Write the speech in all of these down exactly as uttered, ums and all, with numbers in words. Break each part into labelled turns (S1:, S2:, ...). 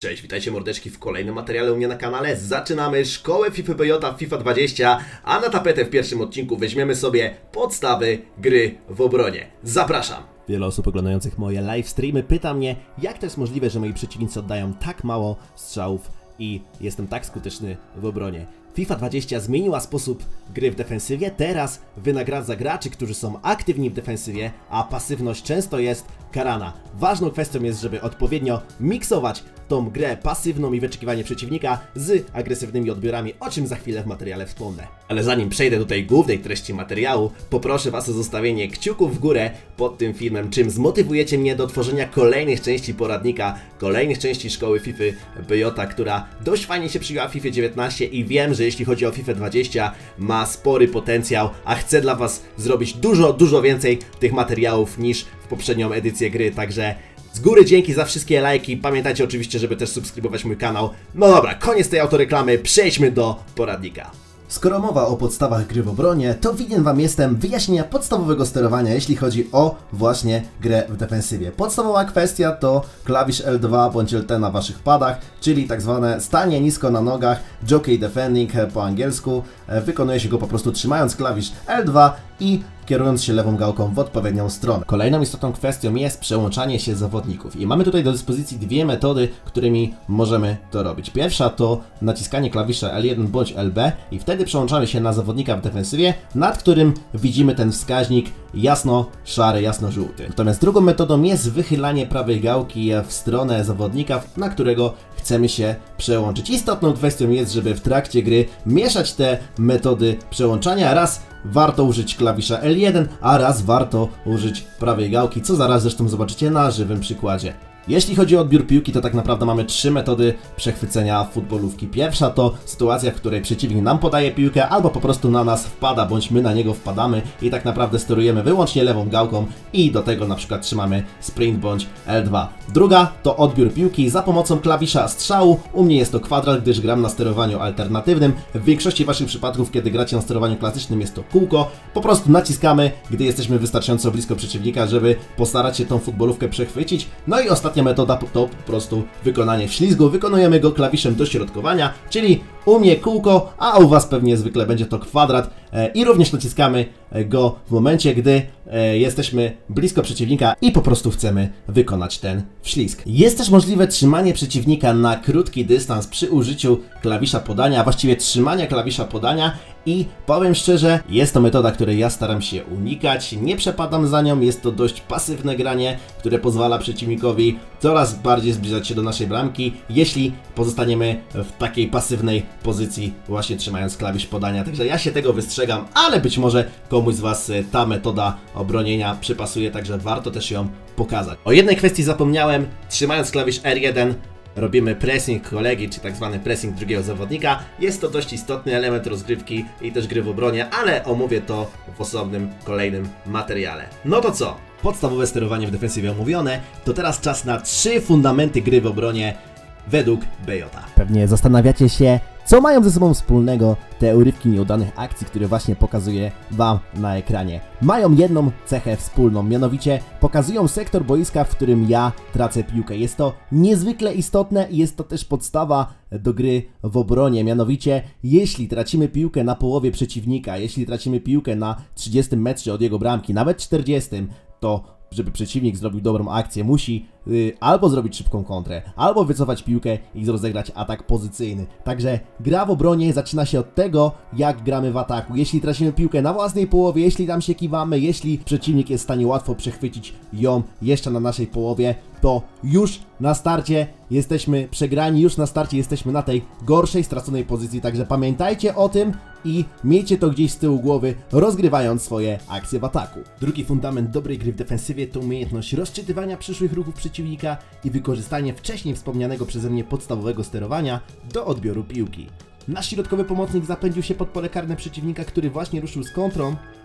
S1: Cześć, witajcie mordeczki w kolejnym materiale u mnie na kanale. Zaczynamy szkołę FIFA B J FIFA dwadzieścia, a na tapetę w pierwszym odcinku weźmiemy sobie podstawy gry w obronie. Zapraszam! Wiele osób oglądających moje live streamy pyta mnie, jak to jest możliwe, że moi przeciwnicy oddają tak mało strzałów i jestem tak skuteczny w obronie. FIFA dwadzieścia zmieniła sposób gry w defensywie, teraz wynagradza graczy, którzy są aktywni w defensywie, a pasywność często jest karana. Ważną kwestią jest, żeby odpowiednio miksować tą grę pasywną i wyczekiwanie przeciwnika z agresywnymi odbiorami, o czym za chwilę w materiale wspomnę. Ale zanim przejdę do tej głównej treści materiału, poproszę Was o zostawienie kciuków w górę pod tym filmem, czym zmotywujecie mnie do tworzenia kolejnych części poradnika, kolejnych części szkoły FIFA B J, która dość fajnie się przyjęła w FIFA dziewiętnaście i wiem, że jeśli chodzi o FIFA dwadzieścia, ma spory potencjał, a chcę dla Was zrobić dużo, dużo więcej tych materiałów niż w poprzednią edycję gry, także z góry dzięki za wszystkie lajki, pamiętajcie oczywiście, żeby też subskrybować mój kanał. No dobra, koniec tej autoreklamy, przejdźmy do poradnika. Skoro mowa o podstawach gry w obronie, to winien Wam jestem wyjaśnienia podstawowego sterowania, jeśli chodzi o właśnie grę w defensywie. Podstawowa kwestia to klawisz L dwa bądź L T na Waszych padach, czyli tak zwane stanie nisko na nogach, jockey defending po angielsku. Wykonuje się go po prostu trzymając klawisz L dwa i kierując się lewą gałką w odpowiednią stronę. Kolejną istotną kwestią jest przełączanie się zawodników i mamy tutaj do dyspozycji dwie metody, którymi możemy to robić. Pierwsza to naciskanie klawisza L jeden bądź L B i wtedy przełączamy się na zawodnika w defensywie, nad którym widzimy ten wskaźnik jasno-szary, jasno-żółty. Natomiast drugą metodą jest wychylanie prawej gałki w stronę zawodnika, na którego chcemy się przełączyć. Istotną kwestią jest, żeby w trakcie gry mieszać te metody przełączania. Raz warto użyć klawisza L jeden, a raz warto użyć prawej gałki, co zaraz zresztą zobaczycie na żywym przykładzie. Jeśli chodzi o odbiór piłki, to tak naprawdę mamy trzy metody przechwycenia futbolówki. Pierwsza to sytuacja, w której przeciwnik nam podaje piłkę albo po prostu na nas wpada, bądź my na niego wpadamy i tak naprawdę sterujemy wyłącznie lewą gałką i do tego na przykład trzymamy sprint bądź L dwa. Druga to odbiór piłki za pomocą klawisza strzału. U mnie jest to kwadrat, gdyż gram na sterowaniu alternatywnym. W większości Waszych przypadków, kiedy gracie na sterowaniu klasycznym, jest to kółko. Po prostu naciskamy, gdy jesteśmy wystarczająco blisko przeciwnika, żeby postarać się tą futbolówkę przechwycić. No i ostatnia metoda to po prostu wykonanie wślizgu. Wykonujemy go klawiszem dośrodkowania, czyli u mnie kółko, a u Was pewnie zwykle będzie to kwadrat e, i również naciskamy go w momencie, gdy e, jesteśmy blisko przeciwnika i po prostu chcemy wykonać ten wślizg. Jest też możliwe trzymanie przeciwnika na krótki dystans przy użyciu klawisza podania, a właściwie trzymania klawisza podania i powiem szczerze, jest to metoda, której ja staram się unikać, nie przepadam za nią, jest to dość pasywne granie, które pozwala przeciwnikowi coraz bardziej zbliżać się do naszej bramki, jeśli pozostaniemy w takiej pasywnej pozycji, właśnie trzymając klawisz podania, także ja się tego wystrzegam, ale być może komuś z Was ta metoda obronienia przypasuje, także warto też ją pokazać. O jednej kwestii zapomniałem, trzymając klawisz R jeden robimy pressing kolegi, czy tak zwany pressing drugiego zawodnika. Jest to dość istotny element rozgrywki i też gry w obronie, ale omówię to w osobnym, kolejnym materiale. No to co? Podstawowe sterowanie w defensywie omówione, to teraz czas na trzy fundamenty gry w obronie według B J. Pewnie zastanawiacie się, co mają ze sobą wspólnego te urywki nieudanych akcji, które właśnie pokazuję Wam na ekranie. Mają jedną cechę wspólną, mianowicie pokazują sektor boiska, w którym ja tracę piłkę. Jest to niezwykle istotne i jest to też podstawa do gry w obronie. Mianowicie, jeśli tracimy piłkę na połowie przeciwnika, jeśli tracimy piłkę na trzydziestym metrze od jego bramki, nawet czterdziestym, to żeby przeciwnik zrobił dobrą akcję, musi y, albo zrobić szybką kontrę, albo wycofać piłkę i rozegrać atak pozycyjny. Także gra w obronie zaczyna się od tego, jak gramy w ataku. Jeśli tracimy piłkę na własnej połowie, jeśli tam się kiwamy, jeśli przeciwnik jest w stanie łatwo przechwycić ją jeszcze na naszej połowie, to już na starcie jesteśmy przegrani, już na starcie jesteśmy na tej gorszej, straconej pozycji. Także pamiętajcie o tym i miejcie to gdzieś z tyłu głowy, rozgrywając swoje akcje w ataku. Drugi fundament dobrej gry w defensywie to umiejętność rozczytywania przyszłych ruchów przeciwnika i wykorzystanie wcześniej wspomnianego przeze mnie podstawowego sterowania do odbioru piłki. Nasz środkowy pomocnik zapędził się pod pole karne przeciwnika, który właśnie ruszył z kontrą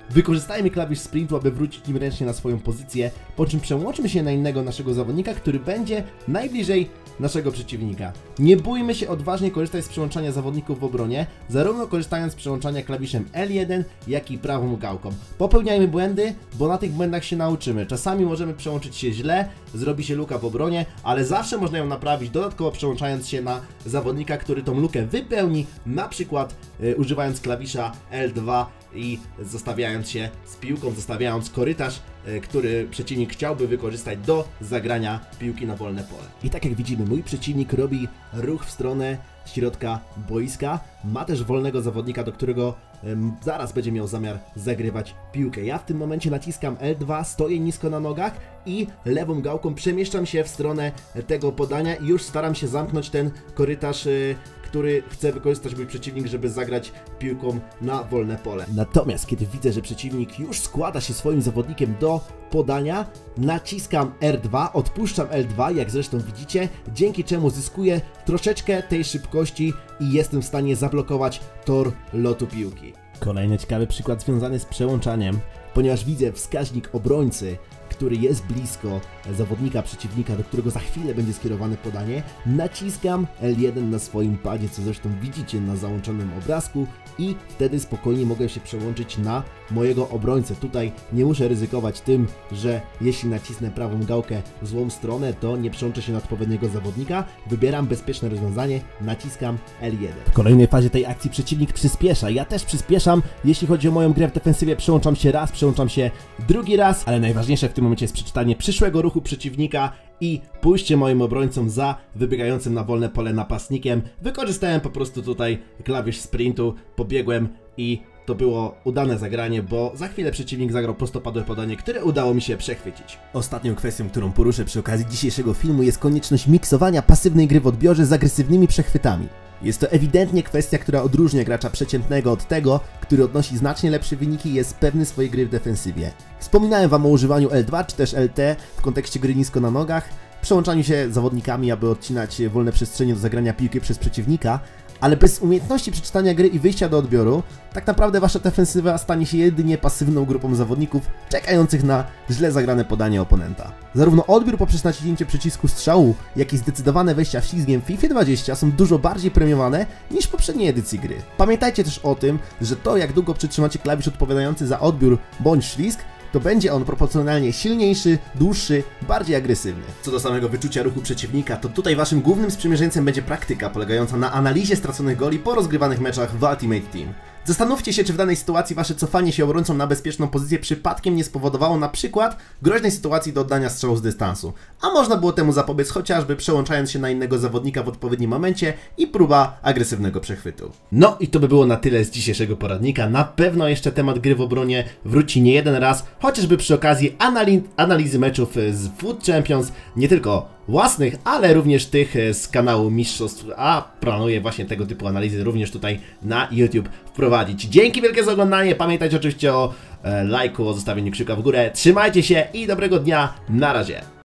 S1: Wykorzystajmy klawisz sprintu, aby wrócić nim ręcznie na swoją pozycję, po czym przełączmy się na innego naszego zawodnika, który będzie najbliżej naszego przeciwnika. Nie bójmy się odważnie korzystać z przełączania zawodników w obronie, zarówno korzystając z przełączania klawiszem L jeden, jak i prawą gałką. Popełniajmy błędy, bo na tych błędach się nauczymy. Czasami możemy przełączyć się źle, zrobi się luka w obronie, ale zawsze można ją naprawić, dodatkowo przełączając się na zawodnika, który tą lukę wypełni, na przykład yy, używając klawisza L dwa i zostawiając się z piłką, zostawiając korytarz, yy, który przeciwnik chciałby wykorzystać do zagrania piłki na wolne pole. I tak jak widzimy, mój przeciwnik robi ruch w stronę środka boiska, ma też wolnego zawodnika, do którego ym, zaraz będzie miał zamiar zagrywać piłkę. Ja w tym momencie naciskam L dwa, stoję nisko na nogach i lewą gałką przemieszczam się w stronę tego podania i już staram się zamknąć ten korytarz, yy, który chce wykorzystać mój przeciwnik, żeby zagrać piłką na wolne pole. Natomiast kiedy widzę, że przeciwnik już składa się swoim zawodnikiem do podania, naciskam R dwa, odpuszczam L dwa, jak zresztą widzicie, dzięki czemu zyskuję troszeczkę tej szybkości i jestem w stanie zablokować tor lotu piłki. Kolejny ciekawy przykład związany z przełączaniem, ponieważ widzę wskaźnik obrońcy, który jest blisko zawodnika przeciwnika, do którego za chwilę będzie skierowane podanie, naciskam L jeden na swoim padzie, co zresztą widzicie na załączonym obrazku i wtedy spokojnie mogę się przełączyć na mojego obrońcę. Tutaj nie muszę ryzykować tym, że jeśli nacisnę prawą gałkę w złą stronę, to nie przełączę się na odpowiedniego zawodnika. Wybieram bezpieczne rozwiązanie, naciskam L jeden. W kolejnej fazie tej akcji przeciwnik przyspiesza, ja też przyspieszam. Jeśli chodzi o moją grę w defensywie, przełączam się raz, przełączam się drugi raz, ale najważniejsze w tym momencie jest przeczytanie przyszłego ruchu przeciwnika i pójście moim obrońcom za wybiegającym na wolne pole napastnikiem. Wykorzystałem po prostu tutaj klawisz sprintu, pobiegłem i to było udane zagranie, bo za chwilę przeciwnik zagrał prostopadłe podanie, które udało mi się przechwycić. Ostatnią kwestią, którą poruszę przy okazji dzisiejszego filmu, jest konieczność miksowania pasywnej gry w odbiorze z agresywnymi przechwytami. Jest to ewidentnie kwestia, która odróżnia gracza przeciętnego od tego, który odnosi znacznie lepsze wyniki i jest pewny swojej gry w defensywie. Wspominałem Wam o używaniu L dwa czy też L T w kontekście gry nisko na nogach, przełączaniu się zawodnikami, aby odcinać wolne przestrzenie do zagrania piłki przez przeciwnika, ale bez umiejętności przeczytania gry i wyjścia do odbioru, tak naprawdę Wasza defensywa stanie się jedynie pasywną grupą zawodników czekających na źle zagrane podanie oponenta. Zarówno odbiór poprzez naciśnięcie przycisku strzału, jak i zdecydowane wejścia ślizgiem w FIFA dwadzieścia są dużo bardziej premiowane niż w poprzedniej edycji gry. Pamiętajcie też o tym, że to, jak długo przytrzymacie klawisz odpowiadający za odbiór bądź ślizg, to będzie on proporcjonalnie silniejszy, dłuższy, bardziej agresywny. Co do samego wyczucia ruchu przeciwnika, to tutaj Waszym głównym sprzymierzeńcem będzie praktyka polegająca na analizie straconych goli po rozgrywanych meczach w Ultimate Team. Zastanówcie się, czy w danej sytuacji Wasze cofanie się obrońcą na bezpieczną pozycję przypadkiem nie spowodowało na przykład groźnej sytuacji do oddania strzału z dystansu. A można było temu zapobiec chociażby przełączając się na innego zawodnika w odpowiednim momencie i próba agresywnego przechwytu. No i to by było na tyle z dzisiejszego poradnika. Na pewno jeszcze temat gry w obronie wróci nie jeden raz, chociażby przy okazji anali analizy meczów z Foot Champions, nie tylko własnych, ale również tych z kanału Mistrzostw, a planuję właśnie tego typu analizy również tutaj na YouTube wprowadzić. Dzięki wielkie za oglądanie, pamiętajcie oczywiście o e, lajku, o zostawieniu kciuka w górę, trzymajcie się i dobrego dnia, na razie.